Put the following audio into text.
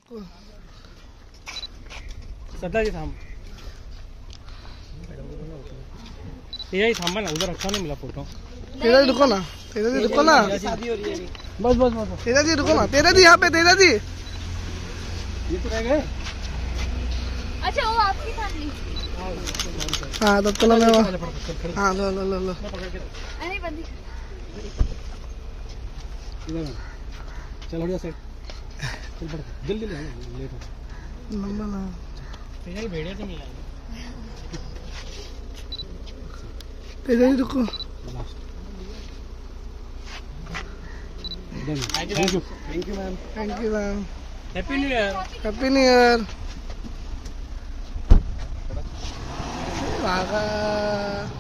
सध्या थांब, तेजा थांबा ना, उधर अच्छा नहीं मिला फोटो। तेजा जी रुको ना, तेजा जी रुको ना, शादी हो रही है। बस बस बस, तेजा जी रुको ना, तेजा जी यहाँ पे, तेजा जी ये तो रह गए। अच्छा वो आपकी फैमिली। हाँ तो चलो मैं हाँ लो लो लो लो। अरे बंदी चलो हो से जल्दी ले लेट हो नंबर ना तेजा ही भेड़िया से मिला है। तेजा जी रुको। Thank you ma'am. Thank you ma'am. Happy new year. Happy new year. भागा